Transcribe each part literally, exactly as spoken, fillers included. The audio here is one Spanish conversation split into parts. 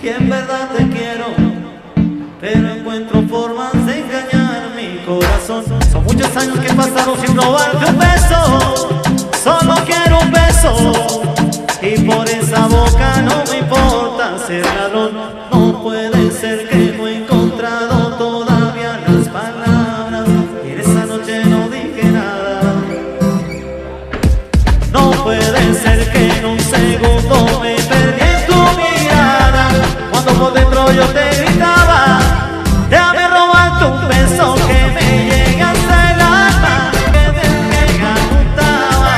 y en verdad te quiero, pero encuentro formas de engañar mi corazón. Son muchos años que he pasado sin robarte un beso, solo quiero un beso, y por esa boca no me importa ser ladrón. No puede ser que no he encontrado todavía las palabras, y en esa noche no dije nada. No puede ser que en un segundo me perdí en tu mirada, cuando por dentro yo te gritaba, déjame robarte un beso que me llegue hasta el alma, que te preguntaba.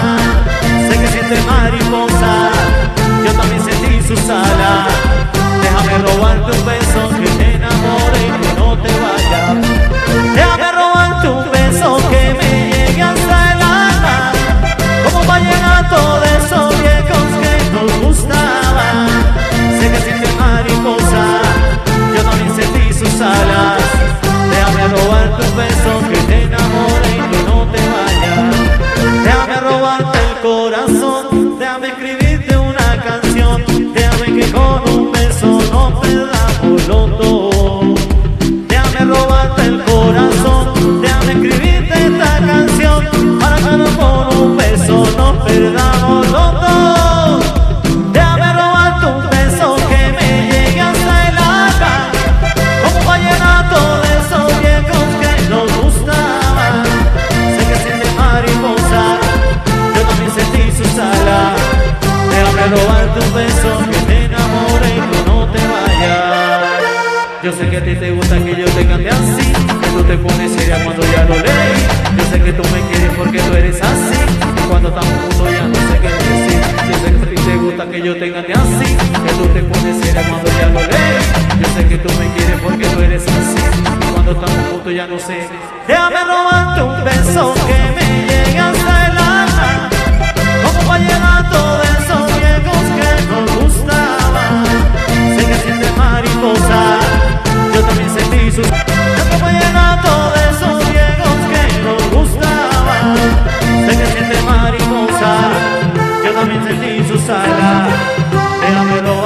Sé que sientes mariposa, yo también sentí sus alas. Déjame robarte un beso que te enamore y que no te vaya. Déjame robarte un beso que me llegue hasta el alma, como vallenato de esos viejos que nos gustaban. Sé que sientes mariposa, yo también sentí sus alas. Déjame robarte un beso que te enamore y que no te vaya. Déjame robarte el corazón, déjame escribirte una canción, déjame que con un beso no perdamos los dos. Déjame robarte el corazón, déjame escribirte esta canción, para que no con un beso no perdamos los dos. Déjame robarte un beso que me llegue hasta el alma, como un vallenato de esos viejos que nos gustaban. Sé que sientes mariposa, yo también sentí sus alas. Déjame robarte un beso que te enamore y que no te vayas. Yo sé que a ti te gusta que yo te cante así, que tú te pones seria cuando ya lo leí. Yo sé que tú me quieres porque tú eres así, y cuando estamos juntos ya no sé qué decir. Yo sé que a ti te gusta que yo te cante así, que tú te pones seria cuando ya lo leí. Yo sé que tú me quieres porque tú eres así, y cuando estamos juntos ya no sé. Déjame robarte un beso que me llegue hasta el alma, como vallenato de esos viejos que nos gustaban. Sé que sientes mariposa, yo también sentí sus... Como vallenato de esos viejos que nos gustaban. Sé que sientes mariposa, yo también sentí sus alas. Déjame robar